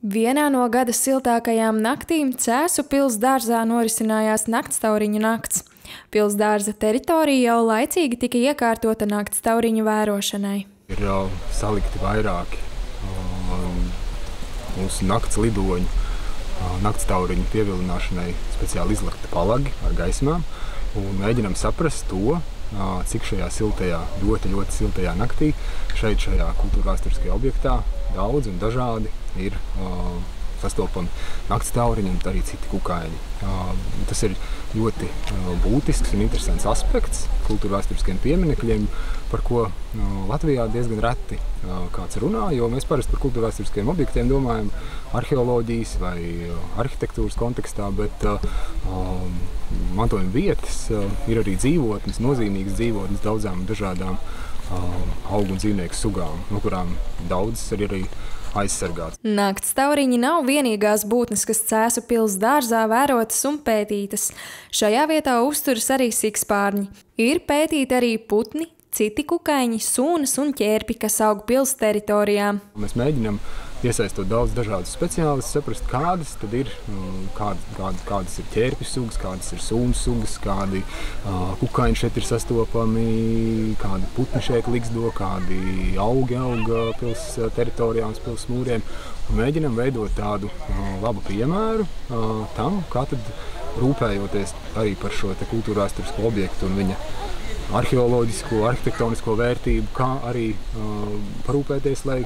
Vienā no gada siltākajām naktīm Cēsu pils dārzā norisinājās naktstauriņu nakts. Pils dārza teritorija jau laicīgi tika iekārtota naktstauriņu vērošanai. Ir salikti vairāki mūsu nakts lidoņu, naktstauriņu pievilināšanai speciāli izlikti palagi ar gaismām un mēģinam saprast to, cik šajā siltajā, ļoti siltajā naktī šajā kultūrvēsturiskajā objektā daudz un dažādi ir sastopami naktstauriņi un arī citi kukaiņi. Tas ir ļoti būtisks un interesants aspekts kultūrvēsturiskiem pieminekļiem, par ko Latvijā diezgan reti kāds runā, jo mēs parasti par kultūrvēsturiskiem objektiem domājam arheoloģijas vai arhitektūras kontekstā, bet mantojuma vietas ir arī dzīvotnes, nozīmīgas dzīvotnes daudzām dažādām augu un dzīvnieku sugām, no kurām daudzas arī aizsargāts. Naktstauriņi nav vienīgās būtnes, kas Cēsu pils dārzā vērotas un pētītas. Šajā vietā uzturas arī sikspārņi. Ir pētīti arī putni, citi kukaiņi, sūnas un ķērpi, kas aug pils teritorijā. Mēs mēģinam iesaistot daudz dažādus speciālistus, saprast, kādas tad ir, kādas ir ķērpju sugas, kādas ir sūnu sugas, kādi kukaiņi šeit ir sastopami, kādi putni šeit liksdo, kādi augi auga pils teritorijā un pils mūriem. Mēģinam veidot tādu labu piemēru tam, kā tad rūpējoties arī par šo kultūrvēsturisko objektu un viņa arheoloģisko, arhitektonisko vērtību, kā arī parūpēties, lai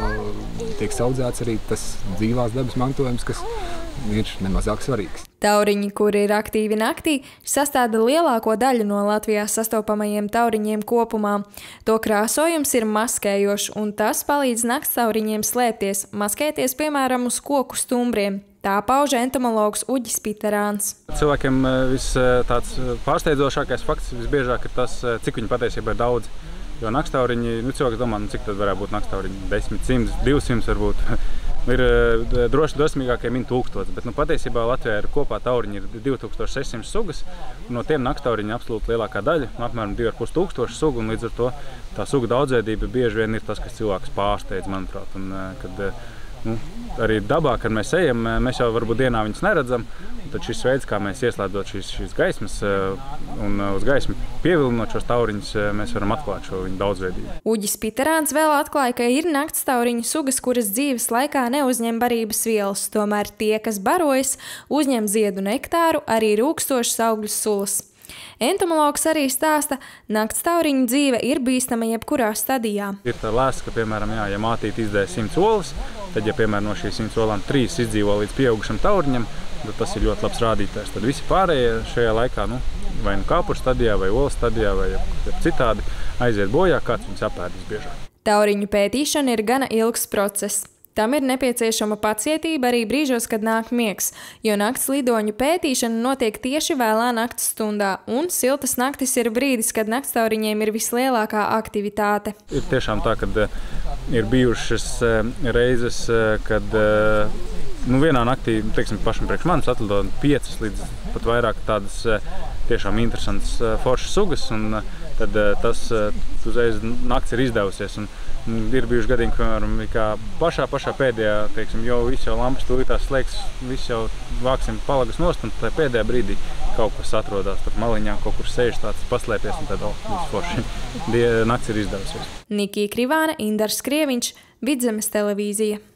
tiek audzēts arī tas dzīvās dabas mantojums, kas ir nemazāk svarīgs. Tauriņi, kuri ir aktīvi naktī, sastāda lielāko daļu no Latvijā sastopamajiem tauriņiem kopumā. To krāsojums ir maskējošs, un tas palīdz naktstauriņiem slēpties, maskēties piemēram uz koku stumbriem. Tā pauž entomologs Uģis Piterāns. Cilvēkiem tāds pārsteidzošākais fakts visbiežāk ir tas, cik viņi patiesībā ir daudz. Jo naktstauriņi, cilvēks domā, cik tad varētu būt naktstauriņi? 10, 100, 200 varbūt. Ir droši drosmīgākie min 1000, bet patiesībā Latvijā ir kopā tauriņi ir 2600 sugas. No tiem naktstauriņi absolūti lielākā daļa, apmēram 2500 sugu, un līdz ar to tā suga daudzveidība bieži vien ir tas, kas cilvēks pārsteidz, manuprāt. Un, arī dabā, kad mēs ejam, mēs jau varbūt dienā viņus neredzam, tad šis veids, kā mēs ieslēdzot šīs gaismas un uz gaismu pievilinot šos tauriņus, mēs varam atklāt šo viņu daudzveidību. Uģis Piterāns vēl atklāja, ka ir naktstauriņu sugas, kuras dzīves laikā neuzņem barības vielas, tomēr tie, kas barojas, uzņem ziedu nektāru, arī rūkstošas augļu sulas. Entomologs arī stāsta, naktstauriņu dzīve ir bīstama jebkurā stadijā. Ir tā lēsa, ka, piemēram, ja mātīte izdēja 100 olas, tad, ja, piemēram, no šīs 100 olām 3 izdzīvo līdz pieaugušam tauriņam, tad tas ir ļoti labs rādītājs. Tad visi pārējie šajā laikā, vai kāpuru stadijā, vai olas stadijā, vai citādi aiziet bojā, kāds viņus apēd visbiežāk. Tauriņu pētīšana ir gana ilgs process. Tam ir nepieciešama pacietība arī brīžos, kad nāk miegs, jo nakts lidoņu pētīšana notiek tieši vēlā nakts stundā, un siltas naktis ir brīdis, kad naktstauriņiem ir vislielākā aktivitāte. Ir tiešām tā, kad ir bijušas reizes, kad vienā naktī, teiksim, pašam priekš manis atlido 5 līdz pat vairāk tādas tiešām interesantas foršas sugas, un tad tas uzreiz nakts ir izdevusies. Un ir bijuši gadījumi, piemēram, kā pašā pēdējā, teiksim, jau viss jau lampas tūlītās slēgs, viss jau vāksim palagas nost, un tajā pēdējā brīdī kaut kas atrodas tur maliņā, kaut kur sēž tāds paslēpies, un tad viss forši. Nakts ir izdevusies. Nikija Krivāne, Indars Krieviņš, Vidzemes televīzija.